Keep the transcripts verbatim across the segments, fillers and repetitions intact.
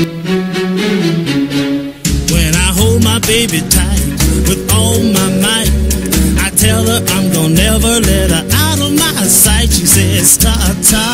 When I hold my baby tight with all my might, I tell her I'm gonna never let her out of my sight. She says, ta-ta,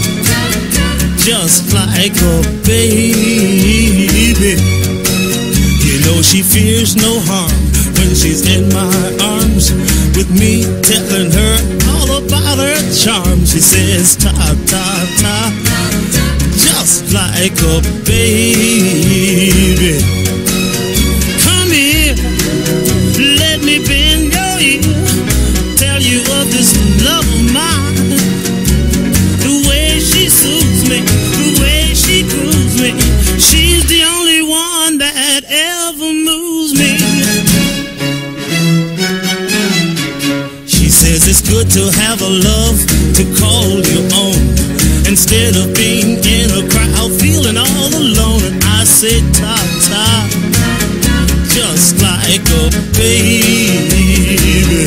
just like a baby. You know she fears no harm when she's in my arms, with me telling her all about her charm. She says, ta-ta-ta, just like a baby. Come here, let me bend your ear, tell you of this love of mine. The way she soothes me, the way she grooves me, she's the only one that ever moves me. She says it's good to have a love to call your own, instead of being in a crowd feeling all alone. And I say, ta-ta, just like a baby.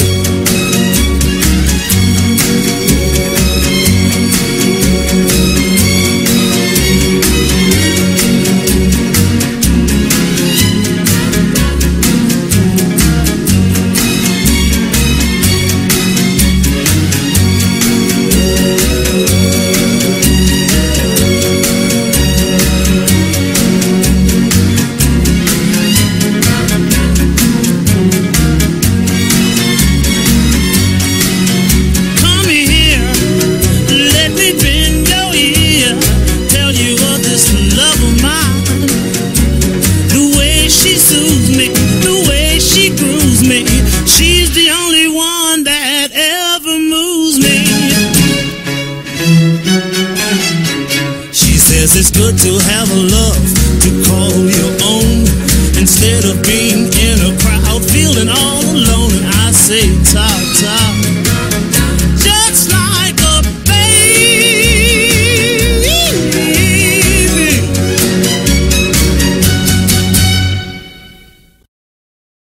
It's good to have a love to call your own, instead of being in a crowd feeling all alone. And I say, ta